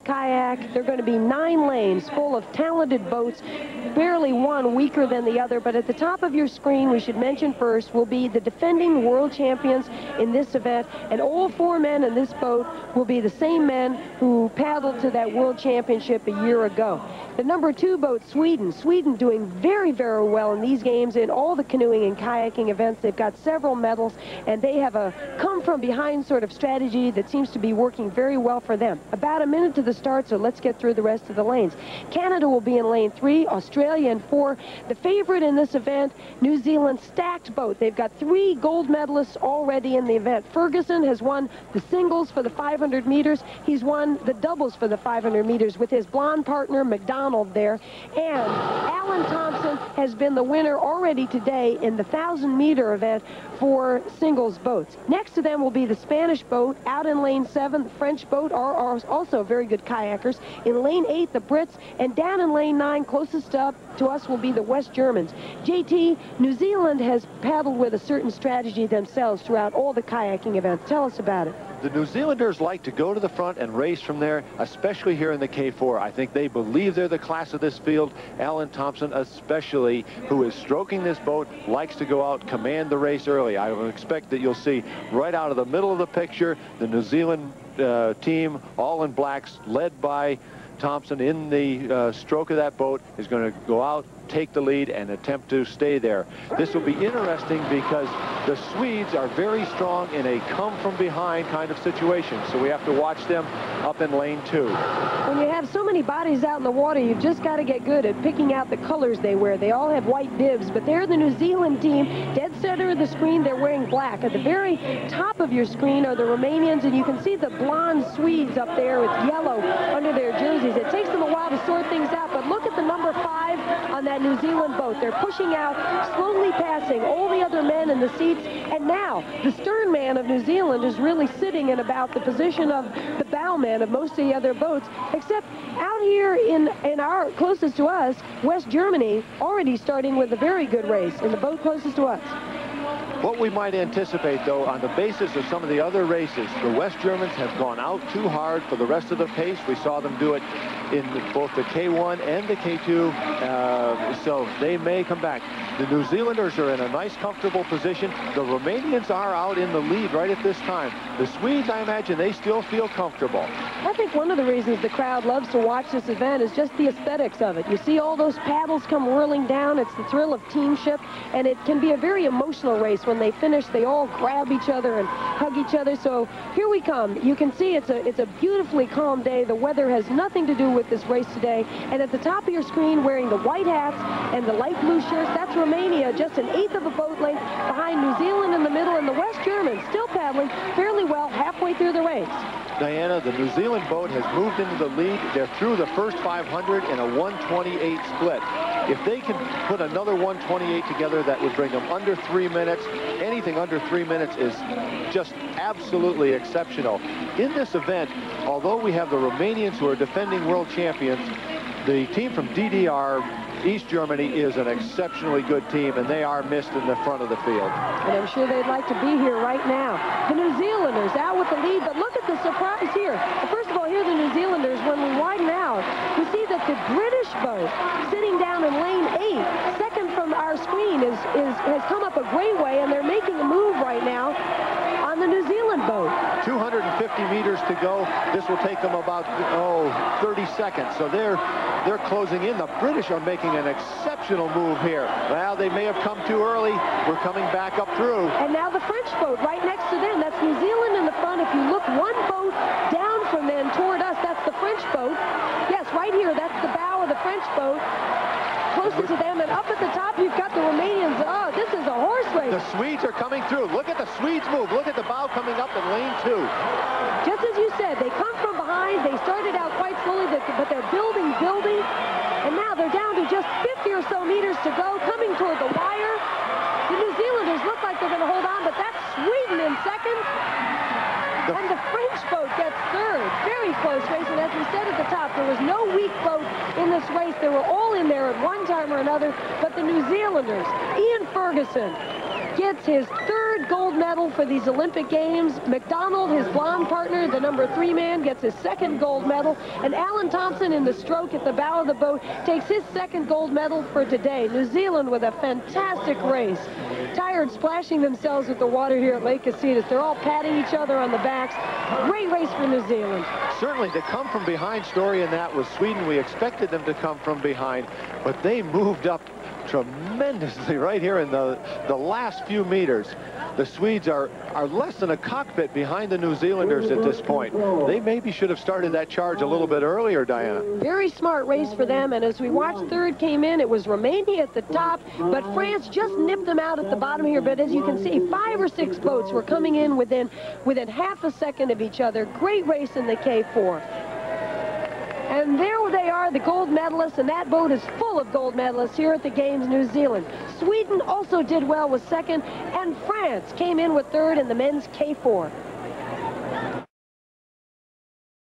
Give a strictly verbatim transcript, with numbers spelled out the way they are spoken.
kayak. There are going to be nine lanes full of talented boats, barely one weaker than the other. But at the top of your screen, we should mention first, will be the defending world champions in this event. And all four men in this boat will be the same men who paddled to that world championship a year ago. The number two boat, Sweden. Sweden doing very, very well in these games in all the canoeing and kayaking events. They've got several medals, and they have a come-from-behind sort of strategy that seems to be working very well for them. About a minute to the start, so let's get through the rest of the lanes. Canada will be in lane three, Australia in four. The favorite in this event, New Zealand, stacked boat. They've got three gold medalists already in the event. Ferguson has won the singles for the five hundred meters. He's won the doubles for the five hundred meters with his blonde partner, McDonald, there. And Alan Thompson has been the winner already today in the one thousand meter event for singles boats. Next to them will be the Spanish boat out in lane seven. The French boat are, are also very good kayakers. In lane eight, the Brits. And down in lane nine, closest up to us, will be the West Germans. J T, New Zealand has paddled with a certain strategy themselves throughout all the kayaking events. Tell us about it. The New Zealanders like to go to the front and race from there, especially here in the K four. I think they believe they're the class of this field. Alan Thompson, especially, who is stroking this boat, likes to go out, command the race early. I would expect that you'll see right out of the middle of the picture, the New Zealand uh, team, all in blacks, led by Thompson in the uh, stroke of that boat, is going to go out, take the lead, and attempt to stay there. This will be interesting because the Swedes are very strong in a come-from-behind kind of situation, so we have to watch them up in lane two. When you have so many bodies out in the water, you've just got to get good at picking out the colors they wear. They all have white bibs, but they're the New Zealand team. Dead center of the screen, they're wearing black. At the very top of your screen are the Romanians, and you can see the blonde Swedes up there with yellow under their jerseys. It takes them a while to sort things out, but look at the number five on that New Zealand boat. They're pushing out, slowly passing all the other men in the seats, and now the stern man of New Zealand is really sitting in about the position of the bowman of most of the other boats, except out here in, in our closest to us, West Germany, already starting with a very good race in the boat closest to us. What we might anticipate, though, on the basis of some of the other races, the West Germans have gone out too hard for the rest of the pace. We saw them do it in both the K one and the K two, uh, so they may come back. The New Zealanders are in a nice, comfortable position. The Romanians are out in the lead right at this time. The Swedes, I imagine, they still feel comfortable. I think one of the reasons the crowd loves to watch this event is just the aesthetics of it. You see all those paddles come whirling down. It's the thrill of teamship, and it can be a very emotional race. When they finish, they all grab each other and hug each other. So here we come. You can see it's a, it's a beautifully calm day. The weather has nothing to do with this race today. And at the top of your screen, wearing the white hats and the light blue shirts, that's Romania, just an eighth of a boat length behind New Zealand in the middle, and the West Germans still paddling fairly well halfway through the race. Diana, the New Zealand boat has moved into the lead. They're through the first five hundred in a one twenty-eight split. If they can put another one twenty-eight together, that would bring them under three minutes. Anything under three minutes is just absolutely exceptional. In this event, although we have the Romanians who are defending world champions, the team from D D R, East Germany, is an exceptionally good team, and they are missed in the front of the field. And I'm sure they'd like to be here right now. The New Zealanders out with the lead, but look at the surprise here. First of all, here are the New Zealanders. When we widen out, we see that the British boat sitting down in lane eight, second from our screen, is, is has come up a great way, and they're making a move right now on the New Zealand boat. two hundred fifty meters to go. This will take them about, oh, thirty seconds. So they're they're closing in. The British are making an exceptional move here. Well, they may have come too early. We're coming back up through. And now the French boat right next to them. That's New Zealand in the front. If you look one boat down from them toward us, that's the French boat. Yes, right here, that's the bow of the French boat. Closer to them, and up at the top, you've got the Romanians. Oh, this is a horse race. The Swedes are coming through. Look at the Swedes move. Look at the bow coming up in lane two. Just as you said, they come from behind. They started out quite slowly, but they're building, building. And now they're down to just fifty or so meters to go, coming toward the wire. The New Zealanders look like they're going to hold on, but that's Sweden in second. The and the French boat gets third. Very close race, and as we said at the top, there was no weak boat in this race. They were all in there at one time or another, but the New Zealanders, Ian Ferguson, gets his third third gold medal for these Olympic Games. McDonald, his blonde partner, the number three man, gets his second gold medal. And Alan Thompson in the stroke at the bow of the boat takes his second gold medal for today. New Zealand with a fantastic race. Tired splashing themselves with the water here at Lake Casitas. They're all patting each other on the backs. Great race for New Zealand. Certainly, the come from behind story in that was Sweden. We expected them to come from behind, but they moved up tremendously right here in the, the last few meters. The Swedes are, are less than a cockpit behind the New Zealanders at this point. They maybe should have started that charge a little bit earlier, Diana. Very smart race for them, and as we watched third came in, it was Romania at the top, but France just nipped them out at the bottom here. But as you can see, five or six boats were coming in within, within half a second of each other. Great race in the K four. And there they are, the gold medalists, and that boat is full of gold medalists here at the Games, New Zealand. Sweden also did well with second, and France came in with third in the men's K four.